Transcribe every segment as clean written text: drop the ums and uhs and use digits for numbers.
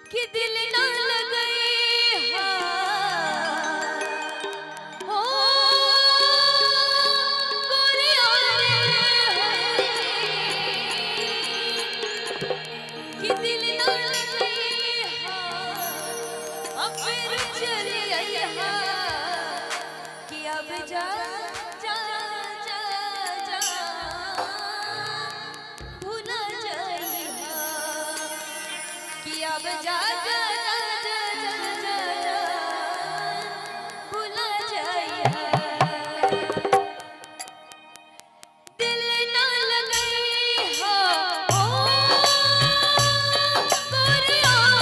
कि दिल ना लगे हो गोरी कि दिल ना लगे अब फिर चली कि अब जा जा जा जा भूला जाए कि अब जा जा जा जा जा जा भूला जाए दिल ना लगे हो गोरी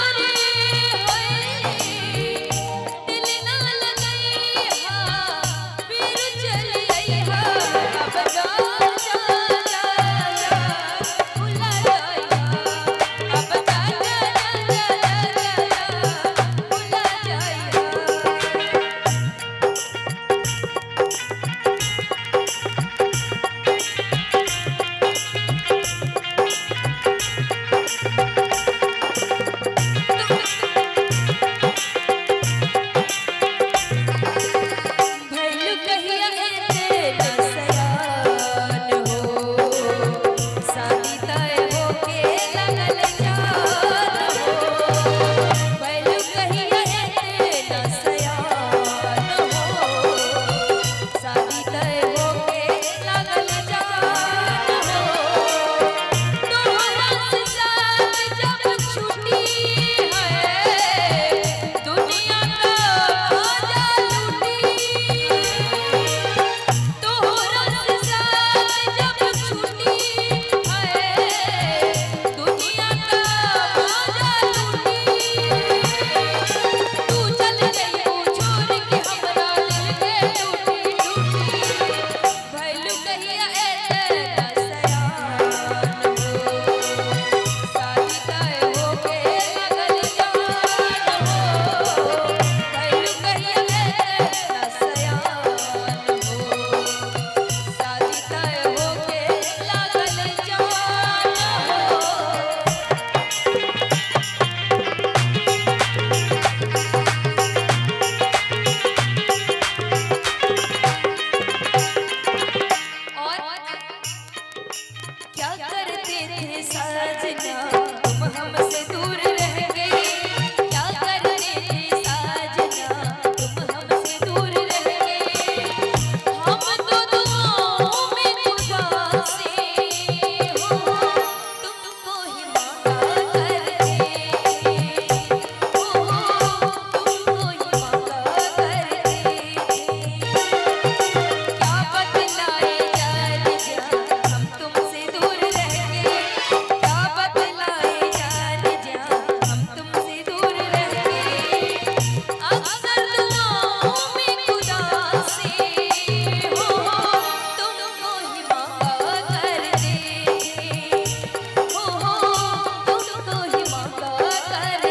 दिल ना लगे फिर चली अब जा जा जा जा भूला जाए अब जा जा जा जा भूला जाए भैलू कहिया तेरा सयान हो शादी तय होके लगल जान हो भैलू कहिया तेरा सयान हो शादी तय होके लगल जान हो तोहरा से साथ जब छूटी है दुनिया का आजा लूटी तोहरा से साथ जब छूटी है दुनिया का आजा लूटी तू चल गई वो छोड़ के हमरा दिल के टूटी टूटी भैलू कहिया तेरा सयान हो शादी तय होके लगल जान हो भैलू कहिया तेरा सयान हो शादी तय होके लगल जान हो और क्या करते थे साजना तुम हमसे दूर रह गए क्या करते थे साजना तुम हमसे दूर रह गए हम तो दुआओं में खुदा से हो तुमको ही मांगा करते हो तुमको ही मांगा करते क्या बतलाए जान जा हम तुमसे दूर रह गए क्या बतलाए जान जा हम तुमसे दूर रह गए अक्सर दुआओं में खुदा से हो तुमको ही मांगा करते हो तुमको ही मांगा करते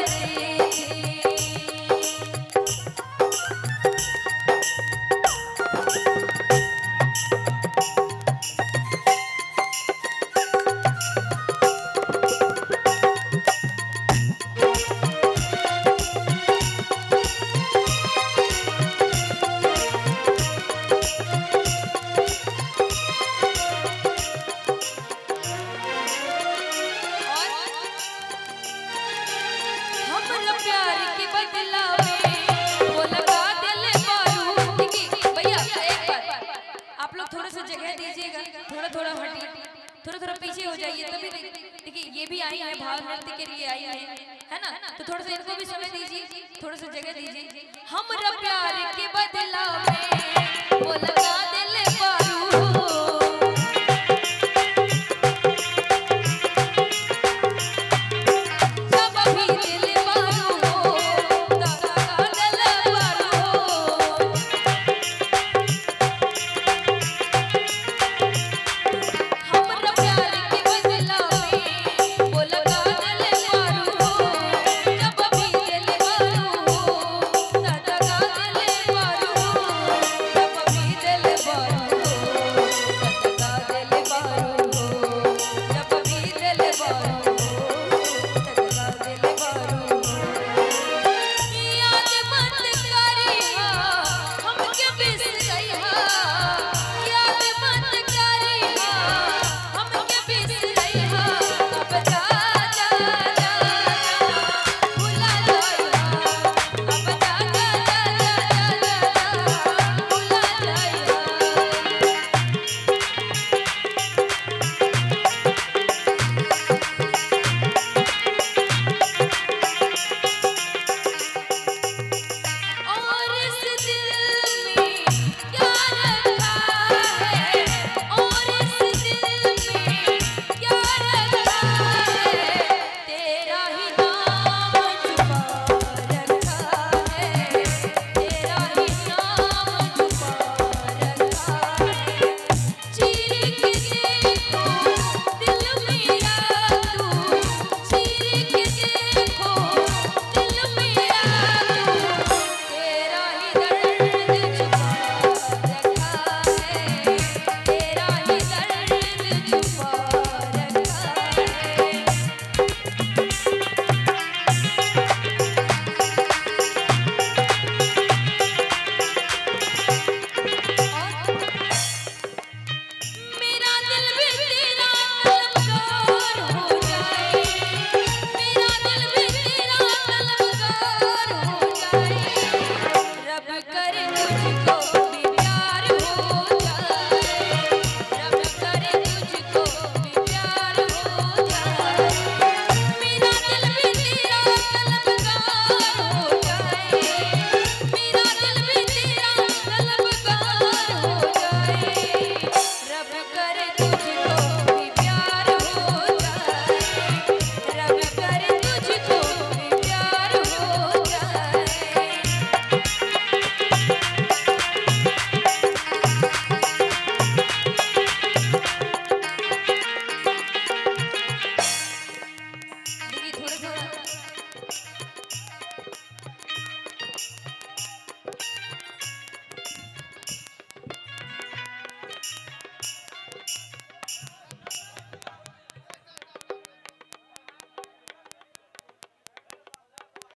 हमरा प्यार के बदला में वो लगा दिल बारूद की भैया एक बात आप लोग थोड़ा सा जगह दीजिएगा थोड़ा थोड़ा हटिए थोड़ा थोड़ा पीछे हो जाइए तभी देखिए ये भी आई है भाव नृत्य के लिए आई है ना तो थोड़ा सा इनको भी समय दीजिए थोड़ा सा जगह दीजिए हमरा प्यार के बदला में वो लगा